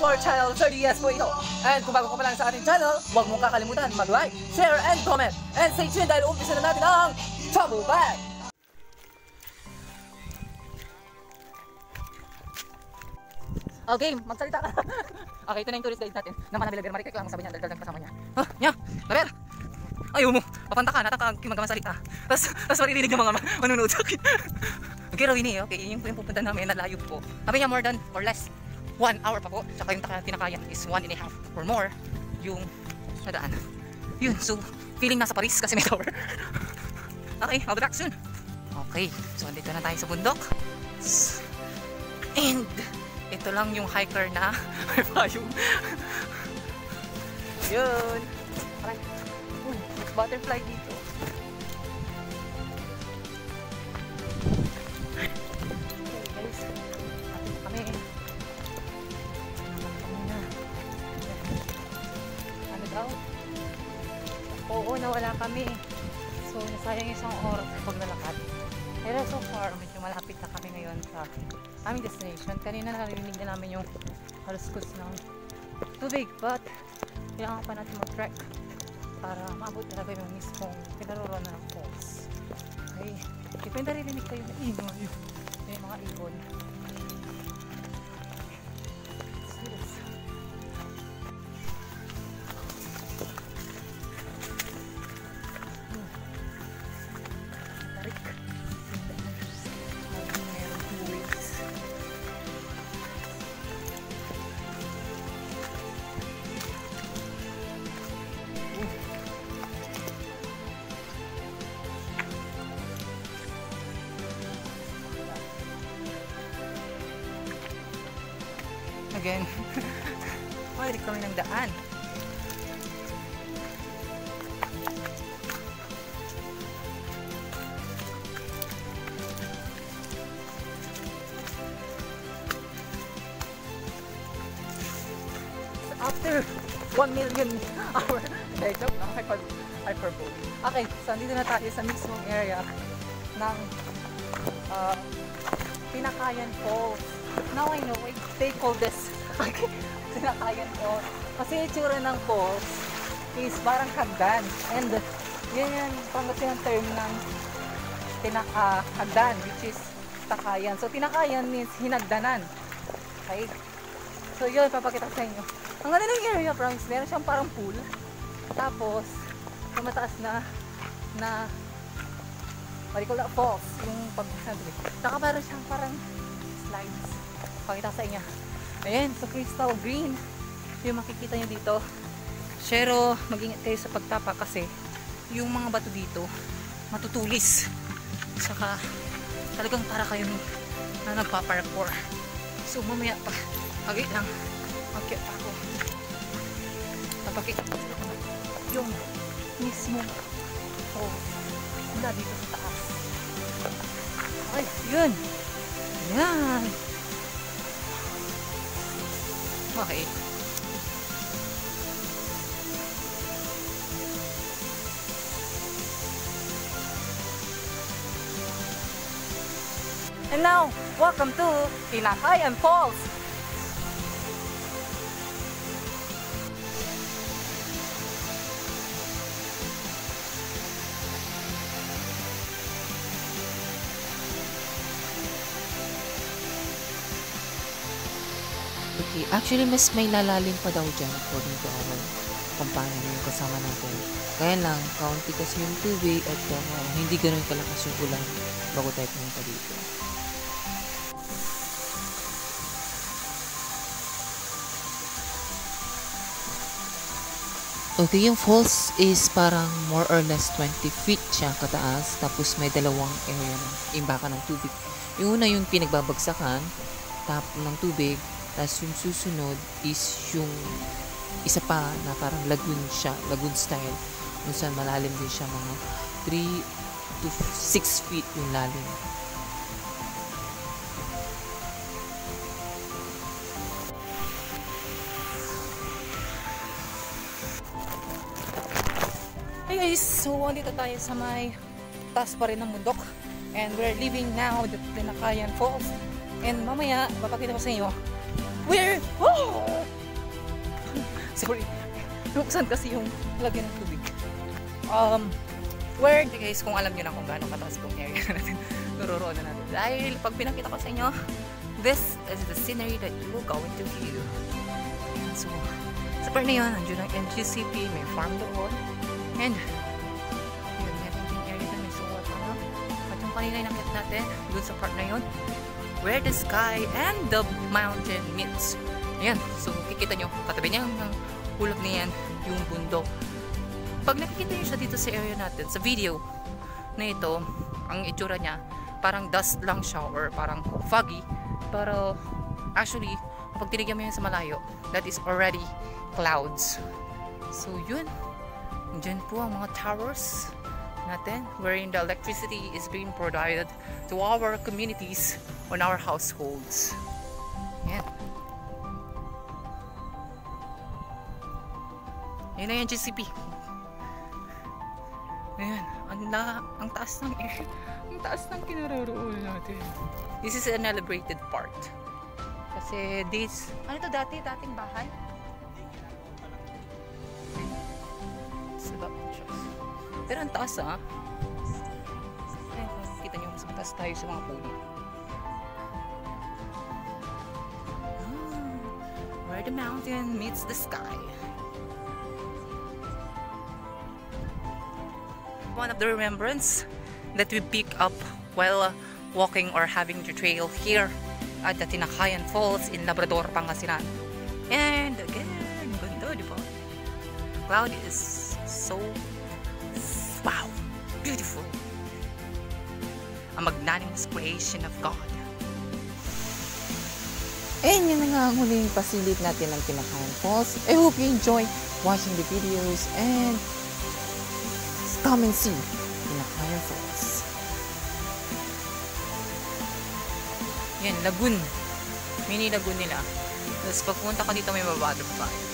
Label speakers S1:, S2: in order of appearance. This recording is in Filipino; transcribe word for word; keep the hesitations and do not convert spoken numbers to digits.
S1: to our channel, thirty years po ito. And kung bago ka pa lang sa ating channel, huwag mong kakalimutan mag-like, share, and comment. And stay tuned dahil umpisa na natin ang Travel Bag! Okay, magsalita ka. Okay, ito na yung tourist guide natin. Naman na Labrador, marikik lang sabi niya, daldal kasama niya. Ha? Nya, Labrador! Ayaw mo, papanta ka, natakang salita. Tapos, tapos maririnig yung mga manunood sa akin. Okay, Rawini, okay, yun yung pupunta namin, nalayo po. Sabi niya more than or less one hour pa po. Tsaka yung Tinakayan is one and a half or more yung nadaan. Yun, so feeling nasa Paris kasi may tower. Okay, I'll be back soon. Okay, so andito na tayo sa bundok. And ito lang yung hiker na may payong. Yun. Alright. Uy, butterfly dito. Oo, nawala kami. So, nasayang isang oras pag nalakad. Pero so far, medyo malapit na kami ngayon sa aming destination. Kanina narinig na namin yung haluskus ng tubig. But, kailangan pa natin mag-trek para maabot talaga yung mismong pinaroroonan ng falls. Okay. Depende narinig kayo na ingay. May mga ibon. Again, balik kami ng daan. After one million hour, okay, joke lang, hyperbole. Okay, so andito na tayo sa mismong area ng uh, Tinakayan Falls. Now I know why they call this okay, Tinakayan Falls. Kasi yung tsura ng falls is parang hagdan. And yun yung Pangasinan term ng tinaka hagdan, which is Tinakayan. So Tinakayan means hinagdanan. Okay? So yun, papakita ko sa inyo. Ang ganda ng area, promise. Meron siyang parang pool. Tapos, yung mataas na na what do you call that? Falls. Yung pag-sabi. Saka meron siyang parang slides. Pakita sa inyo. Ayan, so crystal green yung makikita nyo dito. Pero mag-ingat kayo sa pagtapa kasi yung mga bato dito matutulis. Saka talagang para kayo na nagpa-parkour. So mamaya pa, agay lang, mag-akyat ako. Napakita ko yung mismo oh, mula dito sa taas. Ay, yun. Yan. Okay. And now, welcome to Tinakayan Falls.
S2: Okay, actually mas may lalalim pa daw dyan according to our companion yung kasama natin. Kaya lang, kaunti kasi yung tubig at uh, hindi ganun kalakas yung ulan bago tayo pumunta dito. Okay, yung falls is parang more or less twenty feet siya kataas. Tapos may dalawang area ng imbakan ng tubig. Yung una yung pinagbabagsakan tap ng tubig. Tapos yung susunod is yung isa pa na parang lagoon siya, lagoon style. Kung saan malalim din siya, mga three to six feet yung lalim.
S1: Hey guys, so andito tayo sa may taas pa rin ng bundok. And we're leaving now the Tinakayan Falls. And mamaya, papakita ko sa inyo where, oh, sorry. Buksan kasi yung lagyan ng tubig. Um, where, guys, kung alam nyo na kung gaano kataas pong area natin, naroroon na natin. Dahil pag pinakita ko sa inyo, this is the scenery that you will go into view. So, sa part na yun, nandiyo ng N G C P, may farm doon. And, yun, meron din area na may suwat. Ano? At yung kanina yung nakita natin, doon sa part na yun, where the sky and the mountain meets. Ayan, so kikita nyo, katabi niya ng ulap niyan, yung bundok. Pag nakikita nyo siya dito sa area natin, sa video na ito, ang itsura niya, parang dust lang siya or parang foggy. Pero, actually, pag tinigyan mo yun sa malayo, that is already clouds. So, yun. Diyan po ang mga towers natin wherein the electricity is being provided to our communities on our households. Yan. Yan na yung G C P. Ayan. Ang, la, ang taas ng area. Ang taas ng kinaroroon natin. This is an elevated part. Kasi this... Ano ito dati? Dating bahay? Pero ang taas ah. Ayan, kita nyo, mas mataas tayo sa mga puno. Ah, where the mountain meets the sky. One of the remembrance that we pick up while walking or having the trail here at the Tinakayan Falls in Labrador, Pangasinan. And again, ganda, di ba? Cloud is so wow, beautiful. A magnanimous creation of God.
S2: And yun na nga ang huling pasilip natin ng Tinakayan Falls. I hope you enjoy watching the videos and come and see Tinakayan Falls.
S1: Yan, lagoon. Mini lagoon nila. Tapos pagpunta ka dito may mabado pa.